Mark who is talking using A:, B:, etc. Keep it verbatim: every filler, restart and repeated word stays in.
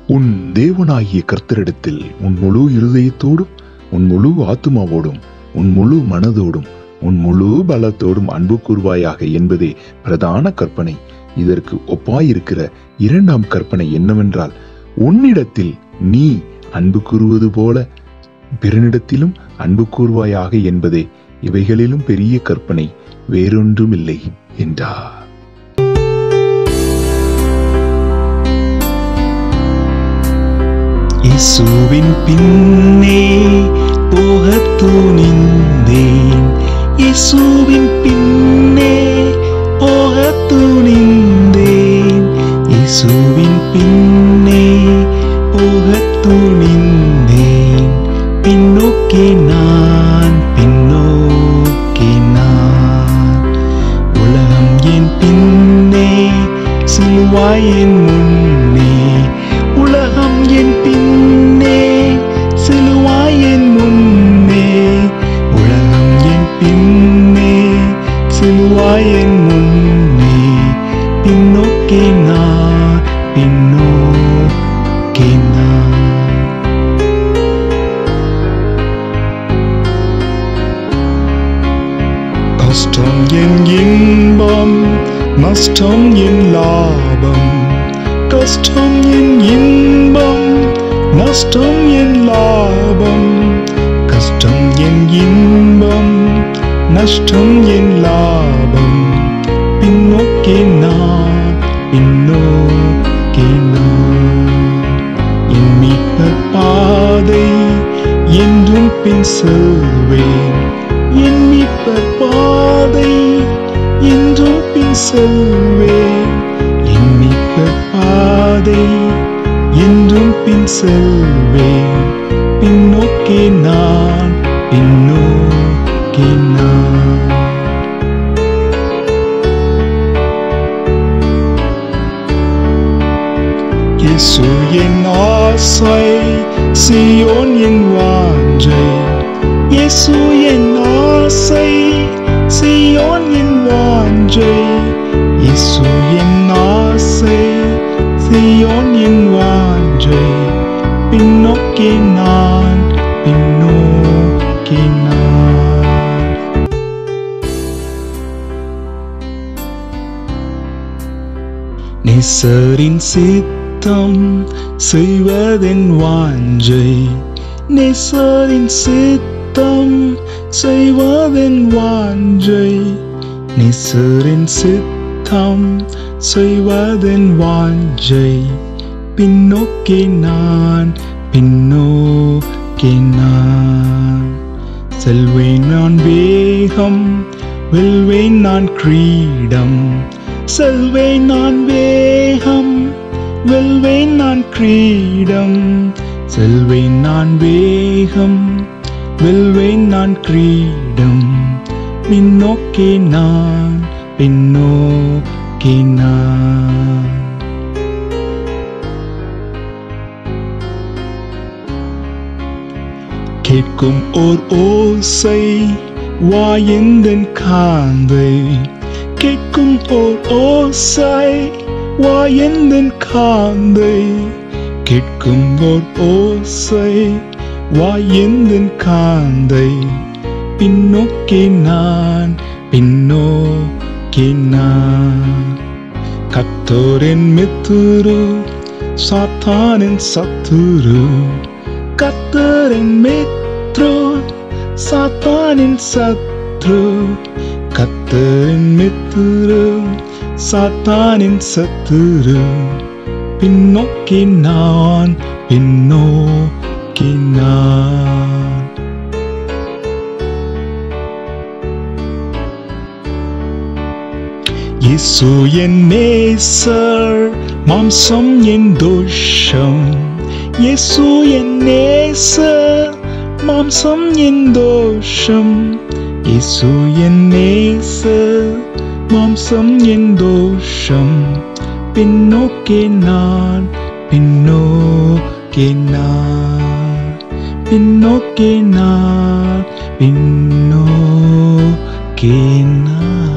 A: உன் தேவனாகிய கர்த்தரிடத்தில் உன் முழு இருதயத்தோடும் உன் முழு ஆத்துமாவோடும் உன் முழு மனதோடும் உன் முழு பலத்தோடும் அன்பு கூர்வாயாக என்பதே பிரதான கற்பனை. இதற்கு ஒப்பாயிருக்கிற இரண்டாம் கற்பனை என்னவென்றால், உன்னிடத்தில் நீ அன்பு கூறுவது போல பிறனிடத்திலும் அன்பு கூர்வாயாக என்பதே. இவைகளிலும் பெரிய கற்பனை வேறொன்றுமில்லை என்றார்.
B: இயேசுவின் பின்னே போகத் துணிந்தேன், இயேசுவின் பின்னே போகத் துணிந்தேன், இயேசுவின் பின்னே போகத் துணிந்தேன். பின்னோக்கி நான் பின்னோக்கி நான், உலகம் என் பின்னே சிலுவாய் என் முன்னே, உலகம் என் பின்னே சிலுவாய் என் முன்னே, உலகம் என் பின்னே சிலுவாய் என் முன்னே. பின்னோக்கி நான் பின்னோக்கி நான். கஷ்டம் என் இன்பம், நஷ்டம் என் லாபம், கஷ்டம் என் இன்பம், நஷ்டம் என் லாபம், கஷ்டம் என் இன்பம், நஷ்டம் என் லாபம். பின்னோக்கி நான் பின்னோக்கி நான். என் மீட்பர் பாதை என்றும் பின் செல்வேன், என் மீட்பர் பாதை என்றும் பின் செல்வேன், என் மீட்பர் பாதை என்றும் பின் செல்வேன். பின்னோக்கி நான் பின்னோக்கி நான். இயேசு என் ஆசை, சீயோன் என் வாஞ்சை, இயேசு என் ஆசை, சீயோன் என் வாஞ்சை, இயேசு என் ஆசை, சீயோன் என் வாஞ்சை. பின்னோக்கி நான் பின்னோக்கி நான். நேசரின் சித்தம் செய்வதென் வாஞ்சை, நேசரின் சித்தம் செய்வதென் வாஞ்சை, நேசரின் சித்தம் செய்வதென் வாஞ்சை. பின்னோக்கி நான் பின்னோக்கி நான். செல்வேன் நான் வேகம், வெல்வேன் நான் கிரீடம், செல்வேன் நான் வேகம், வெல்வேன் நான் கிரீடம், செல்வேன் நான் வேகம், வெல்வேன் நான் கிரீடம். பின்னோக்கி நான் பின்னோக்கி நான். கேட்கும் ஓர் ஓசை வாயெந்தன் காந்தை, கேட்கும் ஓர் ஓசை வாயெந்தன் காந்தை, கேட்கும் ஓர் ஓசை வாயெந்தன் காந்தை. பின்னோக்கி நான் பின்னோக்கி நான். கர்த்தரின் மித்துரு சாத்தானின் சத்துரு, கர்த்தரின் மித்ரு சாத்தானின் சத்ரு, கர்த்தரின் மித்ரு சாத்தானின் சத்துரு. பின்னோக்கி நான் பின்னோக்கி நான். இயேசு என் நேசர், மாம்சம் என் தோஷம், இயேசு என் நேசர், மாம்சம் என் தோஷம், இயேசு என் நேசர், மாம்சம் என் தோஷம். பின்னோக்கி நான் பின்னோக்கி நான். பின்னோக்கி நான் பின்னோக்கி நான்.